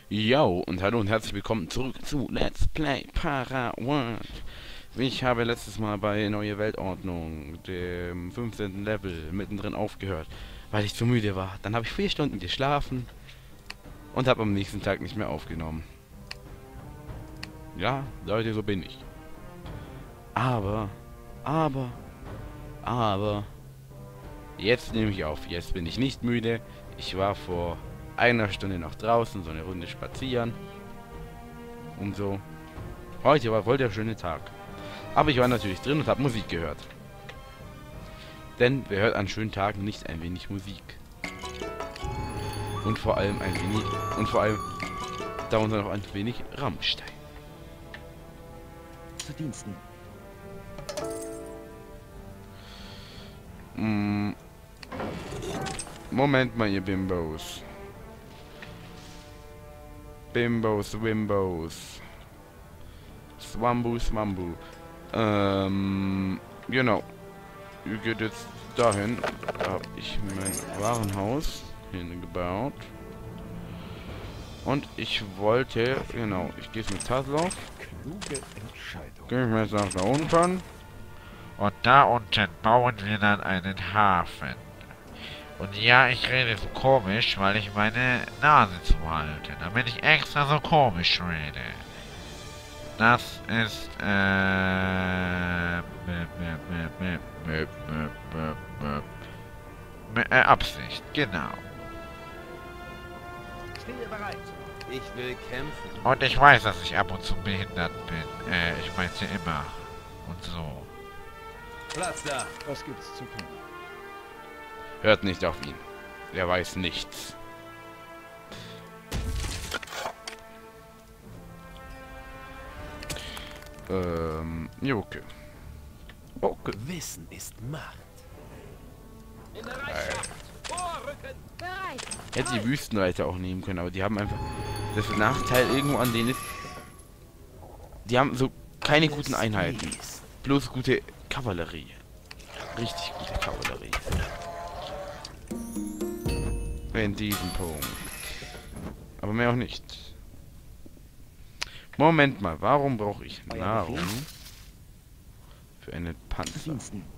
Yo, und hallo und herzlich willkommen zurück zu Let's Play Para World. Ich habe letztes Mal bei Neue Weltordnung, dem 15. Level, mittendrin aufgehört, weil ich zu müde war. Dann habe ich 4 Stunden geschlafen und habe am nächsten Tag nicht mehr aufgenommen. Ja, Leute, so bin ich. Aber, aber, aber, jetzt nehme ich auf. Jetzt bin ich nicht müde. Ich war vor einer Stunde noch draußen, so eine Runde spazieren. Und so. Heute war voll der schöne Tag. Aber ich war natürlich drin und habe Musik gehört. Denn wer hört an schönen Tagen nicht ein wenig Musik? Und vor allem ein wenig, und vor allem darunter noch ein wenig Rammstein. Zu Diensten. Moment mal, ihr Bimbos. Bimbos, Wimbos. Swambu, Swambu. Genau. Ihr geht jetzt dahin. Da habe ich mein Warenhaus hingebaut. Und ich wollte, genau, ich gehe jetzt mit Taslauf. Kluge Entscheidung. Gehe ich jetzt nach da unten. Und da unten bauen wir dann einen Hafen. Und ja, ich rede so komisch, weil ich meine Nase zuhalte, damit ich extra so komisch rede. Das ist, Absicht, genau. Stehe bereit. Ich will kämpfen. Und ich weiß, dass ich ab und zu behindert bin. Ich meinte immer. Und so. Platz da. Was gibt's zu tun? Hört nicht auf ihn. Er weiß nichts. Ja, okay. Okay. Wissen ist Macht. In der Vorrücken. Bereit. Hätte die Wüstenreiter auch nehmen können, aber die haben einfach... Das Nachteil irgendwo an denen ist... Die haben so keine guten Einheiten. Bloß gute Kavallerie. Richtig gute Kavallerie. In diesem Punkt. Aber mehr auch nicht. Moment mal, warum brauche ich Nahrung für einen Panzer?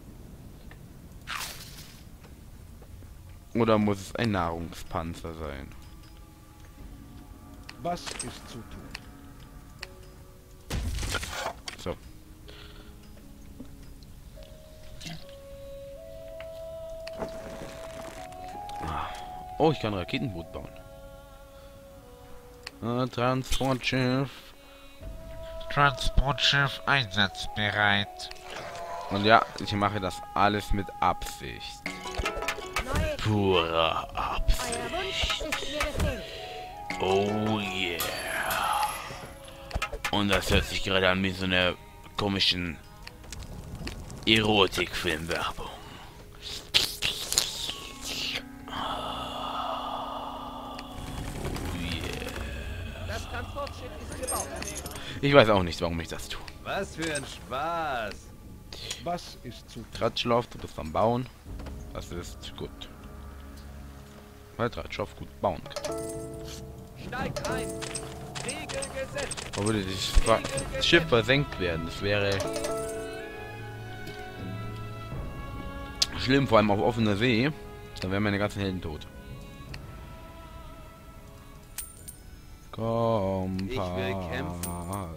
Oder muss es ein Nahrungspanzer sein? Was ist zu tun? So. Oh, ich kann ein Raketenboot bauen. Transportschiff. Transportschiff einsatzbereit. Und ja, ich mache das alles mit Absicht. Neue Purer Absicht. Euer Wunsch ist mir Befehl. Oh yeah. Und das hört sich gerade an wie so eine komischen Erotikfilmwerbung. Das Transportschiff ist gebaut. Ich weiß auch nicht, warum ich das tue. Was für ein Spaß. Was ist zu tun? Tratschlauf, du bist am Bauen. Das ist gut. Weil Tratschlauf gut bauen kann. Steigt ein. Regel gesetzt. Wo würde das Schiff versenkt werden? Das wäre schlimm, vor allem auf offener See. Dann wären meine ganzen Helden tot. Kompass. Ich will kämpfen.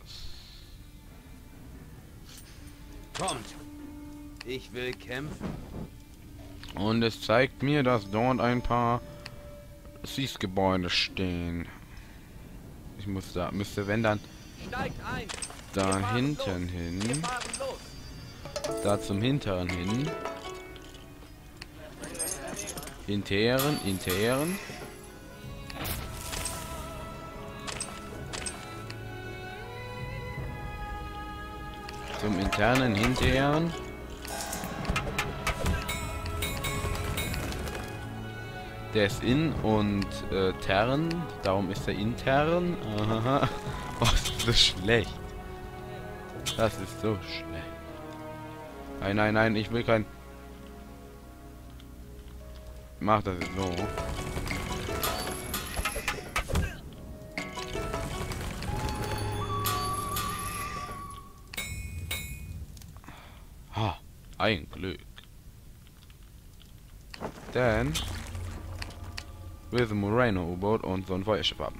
Kommt. Ich will kämpfen. Und es zeigt mir, dass dort ein paar Siehgebäude stehen. Ich muss da, müsste wenn dann Steigt ein. da hinten Wir hin, fahren los. da zum hinteren hin. Intern. Zum internen hintern. Der ist in und tern, darum ist er intern. Aha. Oh, das ist so schlecht. Das ist so schlecht. Nein, nein, nein, ich will kein... Mach das jetzt so. Ein Glück. Denn wir sind Moreno-U-Boot und so ein Feuerschiff haben.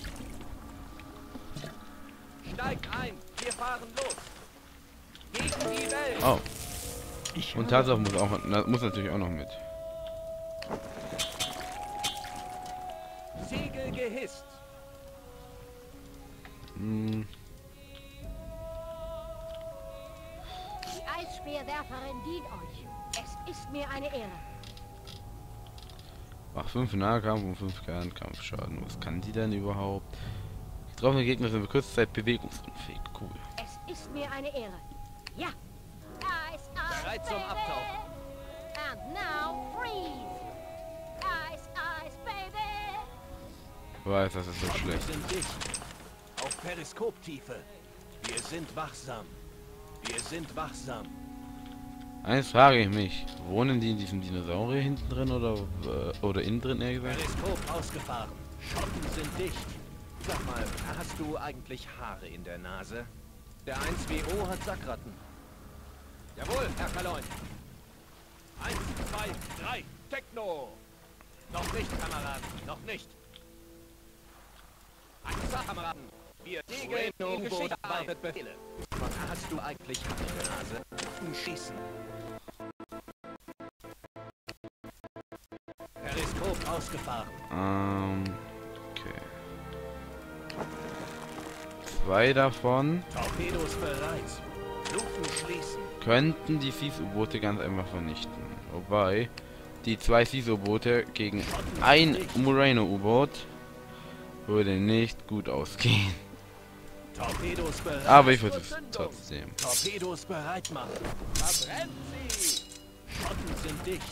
Steigt ein, wir fahren los. Gegen die Welt. Oh. Und Tatsache muss natürlich auch noch mit. Segel gehisst. Hm. Die Eisspeerwerferin dient euch. Es ist mir eine Ehre. Ach, 5 Nahkampf und 5 Kernkampfschaden. Was kann die denn überhaupt? Getroffene Gegner sind für kurze Zeit bewegungsunfähig. Cool. Es ist mir eine Ehre. Ja. Ice, ice, Bereit zum baby. Abtauchen. And now freeze. Ice, ice, baby. Weiß, das ist so Wir schlecht. sind dicht. Auf Periskoptiefe. Wir sind wachsam. Wir sind wachsam. Eins frage ich mich. Wohnen die in diesem Dinosaurier hinten drin oder innen drin, eher gesagt? Periskop ausgefahren. Schotten sind dicht. Sag mal, hast du eigentlich Haare in der Nase? Der 1WO hat Sackratten. Jawohl, Herr Kaloin. 1, 2, 3, Techno! Noch nicht, Kameraden, noch nicht. Einser, Kameraden. Wir segeln in Geschichte wartet Befehle. Hast du eigentlich Haare in der Nase? Schießen. Periskop ausgefahren. Okay. 2 davon Torpedos bereit. Lufen schließen. könnten die SIS-U-Boote ganz einfach vernichten. Wobei die 2 SIS-U-Boote gegen ein Moreno-U-Boot würde nicht gut ausgehen. Torpedos bereit. Aber ich versuche es trotzdem. Torpedos bereit machen. Verbrennt sie! Schotten sind dicht.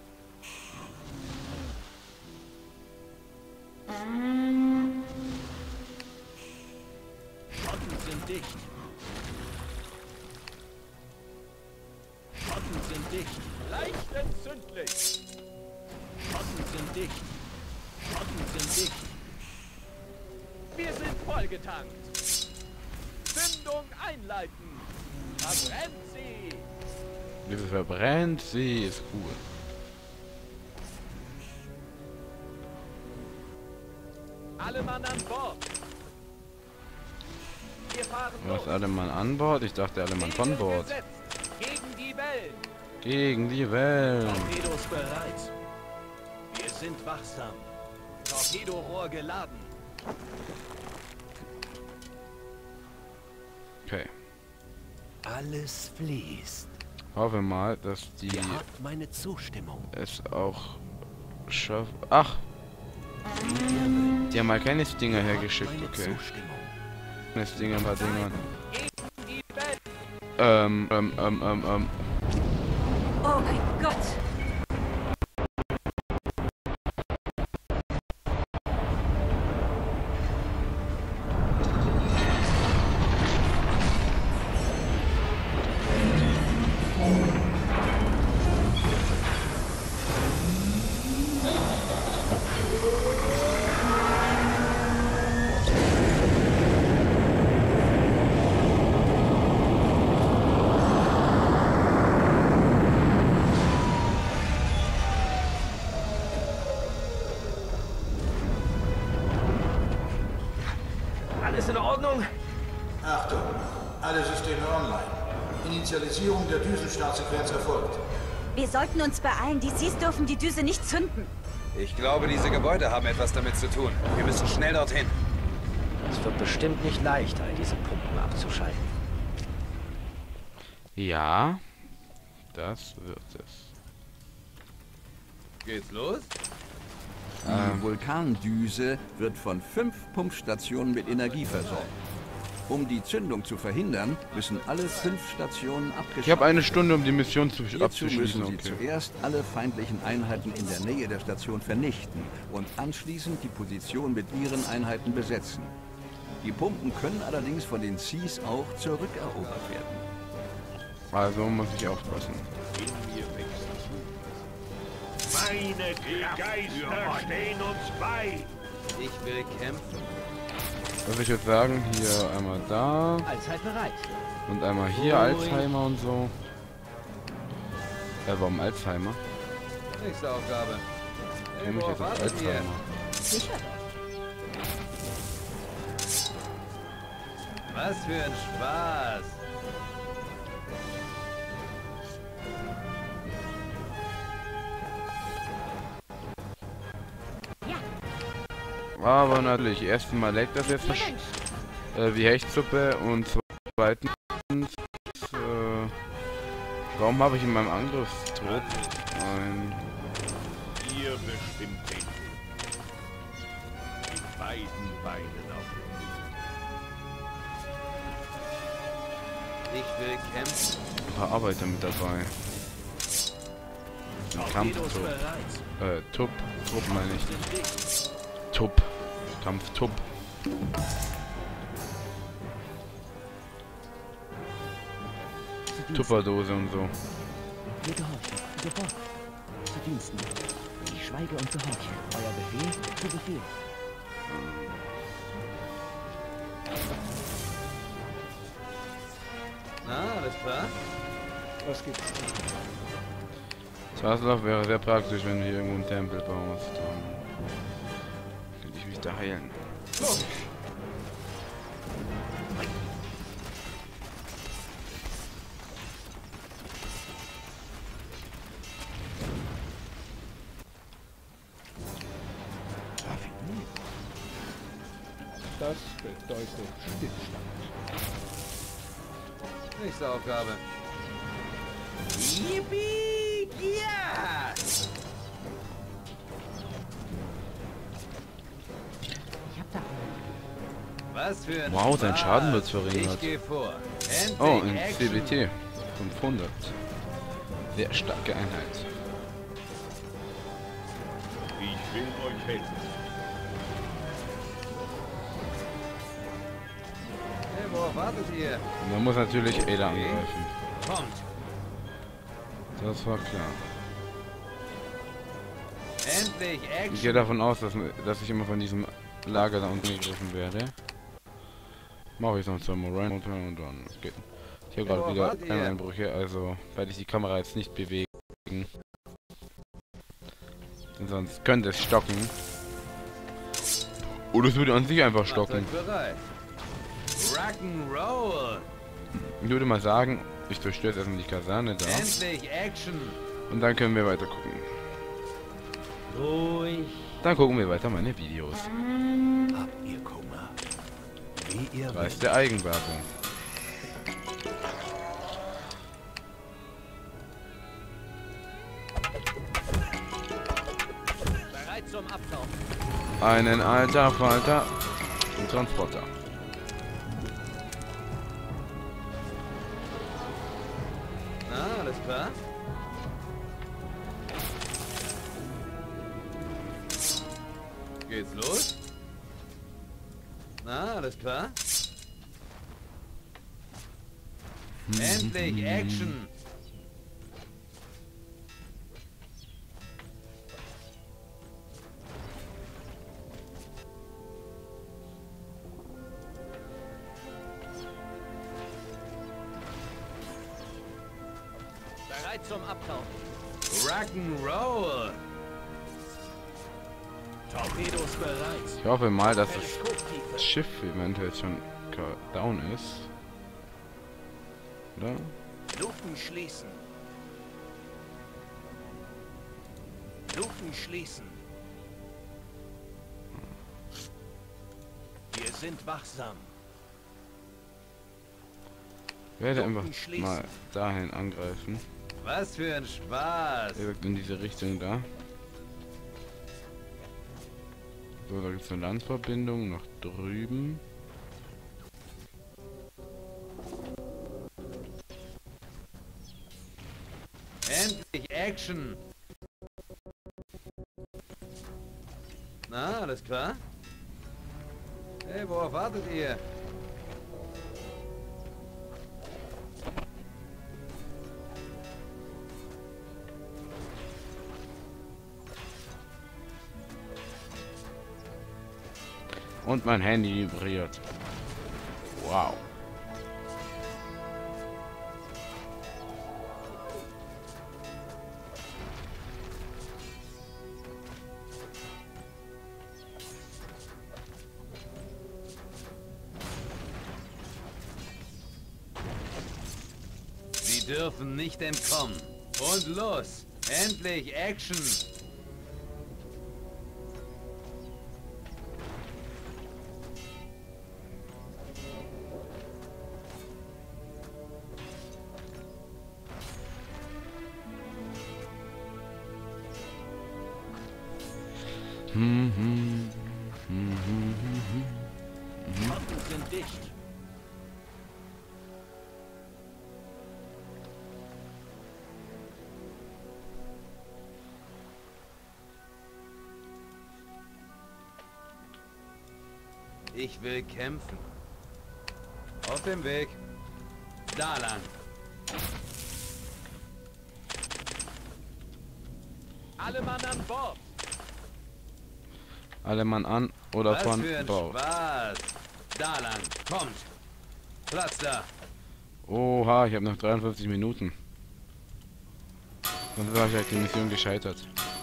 Schotten sind dicht. Schotten sind dicht. Leicht entzündlich. Schotten sind dicht. Schotten sind dicht. Wir sind vollgetankt. Zündung einleiten. Verbrennt sie. Wie sie verbrennt, sie ist cool. Alle Mann an Bord. Wir fahren Was, los. alle Mann an Bord? Ich dachte, alle Mann von Segel Bord. gesetzt. Gegen die Wellen. Gegen die Wellen. Torpedos bereit. Wir sind wachsam. Torpedorohr geladen. Okay. Alles fließt. Hoffe mal, dass die Ihr habt meine Zustimmung. es auch schaffen. Ach, die haben mal keine Stinger hergeschickt, Meine okay. Zustimmung. Eine Stinger, ein paar Dinger. Gegen die Welt. Oh mein Gott! Alles in Ordnung? Achtung, alle Systeme online. Initialisierung der Düsenstartsequenz erfolgt. Wir sollten uns beeilen. Die Seas dürfen die Düse nicht zünden. Ich glaube, diese Gebäude haben etwas damit zu tun. Wir müssen schnell dorthin. Es wird bestimmt nicht leicht, all diese Pumpen abzuschalten. Ja, das wird es. Geht's los? Die Vulkandüse wird von 5 Pumpstationen mit Energie versorgt. Um die Zündung zu verhindern, müssen alle 5 Stationen abgeschaltet Ich habe eine Stunde, um die Mission Hierzu abzuschließen. müssen Sie Okay. zuerst alle feindlichen Einheiten in der Nähe der Station vernichten und anschließend die Position mit Ihren Einheiten besetzen. Die Pumpen können allerdings von den Seas auch zurückerobert werden. Also muss ich aufpassen. Meine Geister stehen uns bei. Ich will kämpfen. Also ich würde sagen, hier einmal da Allzeit bereit. und einmal hier Alzheimer und so. Warum Alzheimer? Nächste Aufgabe. Ich mich jetzt auf Alzheimer. Sicher doch. Was für ein Spaß. Aber natürlich, erstens mal leckt das jetzt nicht wie Hechtsuppe und zweitens, warum habe ich in meinem Angriffstrupp ein... Ihr bestimmt den Weg. Mit beiden Beinen auf dem Weg. Ich will kämpfen. Ein paar Arbeiter mit dabei. Ein Kampftrupp. Trupp meine ich. Tupp. Kampftupp. Tupperdose und so. Wir gehorchen. Sofort. Zu Diensten. Ich schweige und gehorche. Euer Befehl zu Befehl. Na, alles klar? Was gibt's? Zaslav wäre sehr praktisch, wenn du hier irgendwo einen Tempel baust. Dann könnte ich mich da heilen. Das bedeutet Stillstand. Nächste Aufgabe. Yippie! Ja! Ich hab da Was für ein Wow, sein Spaß. Schaden wird verringert. Ich gehe vor. Endlich Oh, in Action. CBT. 500. Sehr starke Einheit. Ich will euch helfen. Hey, worauf wartet ihr? Und man muss natürlich Ada angreifen. Kommt. Das war klar. Endlich Action. Ich gehe davon aus, dass ich immer von diesem Lager da unten gegriffen werde. Mache ich sonst einmal rein und dann geht. Ich habe gerade wieder Einbrüche, also werde ich die Kamera jetzt nicht bewegen. Denn sonst könnte es stocken. Oder es würde an sich einfach stocken. Bereit. Rock'n'Roll. Ich würde mal sagen, ich zerstöre jetzt erstmal die Kaserne da. Endlich Action. Und dann können wir weiter gucken. ruhig. Dann gucken wir weiter meine Videos. Habt ihr Kummer? Wie ihr Preis der Eigenwerbung. Bereit zum Abtauchen. Einen alter Falter und Transporter. Na, alles klar? Geht's los? Na, alles klar? Endlich Action! Bereit zum Abtauchen. Rock'n'Roll! Torpedos bereit. Ich hoffe mal, dass das Schiff eventuell schon down ist. Oder? Lufen schließen. Lufen schließen. Wir sind wachsam. Ich werde einfach mal dahin angreifen. Was für ein Spaß. Direkt in diese Richtung da. So, da gibt es eine Landverbindung nach drüben. Endlich Action. Na, alles klar? Hey, worauf wartet ihr? Und mein Handy vibriert. Wow. Sie dürfen nicht entkommen. Und los! Endlich Action! Schotten sind dicht. Ich will kämpfen. Auf dem Weg. Da lang. Alle Mann an Bord. Alle Mann an oder Was von für ein Bord. Spaß. Da lang. Kommt. Platz da. Oha, ich habe noch 53 Minuten. Sonst war ich halt die Mission gescheitert.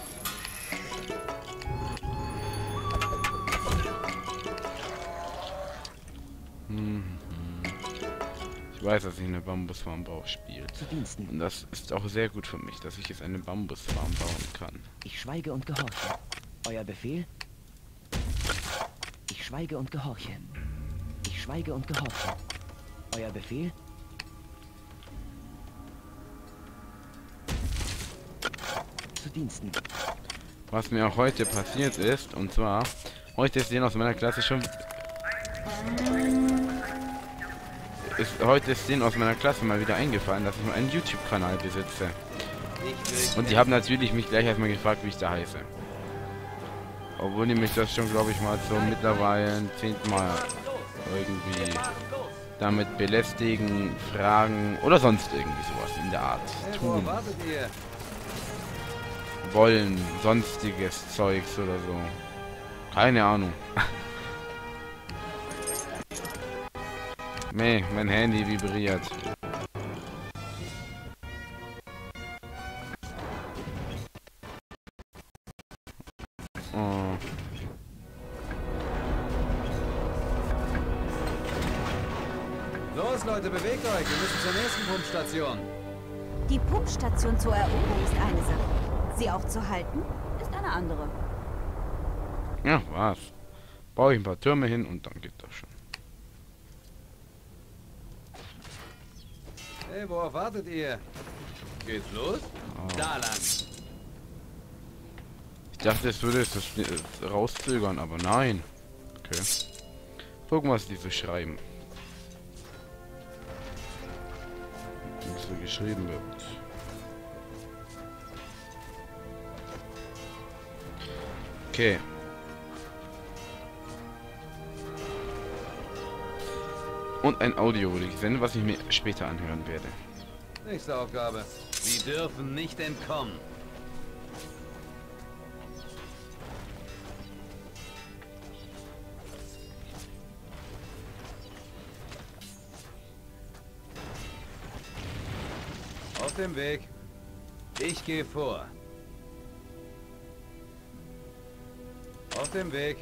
Ich weiß, dass ich eine Bambusfarm baue spiele. Zu Diensten. Und das ist auch sehr gut für mich, dass ich jetzt eine Bambusfarm bauen kann. Ich schweige und gehorche. Euer Befehl? Ich schweige und gehorche. Ich schweige und gehorche. Euer Befehl? Zu Diensten. Was mir auch heute passiert ist, und zwar, heute ist denen aus meiner Klasse schon... Heute ist denen aus meiner Klasse mal wieder eingefallen, dass ich mal einen YouTube-Kanal besitze. Und die haben natürlich mich gleich erstmal gefragt, wie ich da heiße. Obwohl die mich das schon, glaube ich, mal so mittlerweile 10. Mal irgendwie damit belästigen, fragen oder sonst irgendwie sowas in der Art tun. Wollen, sonstiges Zeugs oder so. Keine Ahnung. Nee, mein Handy vibriert. Oh. Los, Leute, bewegt euch. Wir müssen zur nächsten Pumpstation. Die Pumpstation zu erobern ist eine Sache. Sie auch zu halten, ist eine andere. Ja, was? Baue ich ein paar Türme hin und dann geht das schon. Hey, worauf wartet ihr? Geht's los? Oh. Da lang. Ich dachte, es würde es rauszögern, aber nein. Okay. Gucken, was die so schreiben. Was so geschrieben wird. Okay. Und ein Audio wurde gesendet, was ich mir später anhören werde. Nächste Aufgabe. Sie dürfen nicht entkommen. Auf dem Weg. Ich gehe vor. Auf dem Weg.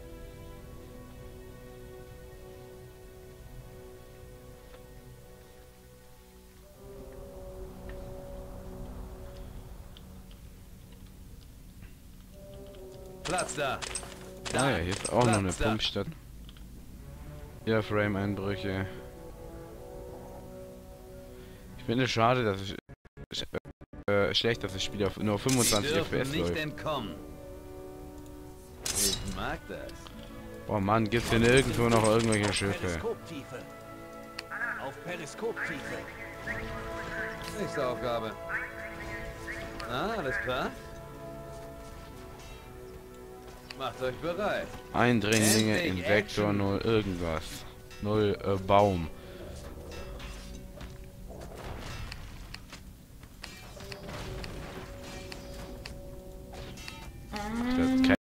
Platz da. Ah ja, hier ist auch noch eine Pumpstadt. Ja, Frame-Einbrüche. Ich finde es schade, dass es schlecht, dass das Spiel auf nur 25 FPS läuft. Entkommen. Ich mag das. Oh Mann, gibt's hier nirgendwo noch irgendwelche Schiffe? Periskoptiefe. Auf Periskoptiefe. Nächste Aufgabe. Ah, alles klar? Macht euch bereit. Eindringlinge in Endlich Vektor Action. 0 irgendwas. 0 Baum. Das